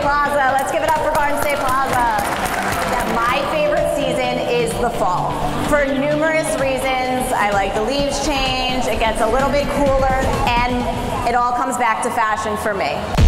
Plaza. Let's give it up for Garden State Plaza. My favorite season is the fall. For numerous reasons. I like the leaves change, it gets a little bit cooler, and it all comes back to fashion for me.